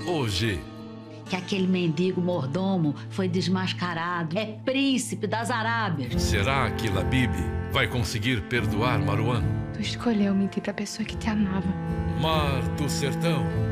hoje. Que aquele mendigo mordomo foi desmascarado. É príncipe das Arábias. Será que Labib vai conseguir perdoar Marwan? Tu escolheu mentir pra pessoa que te amava. Mar do Sertão.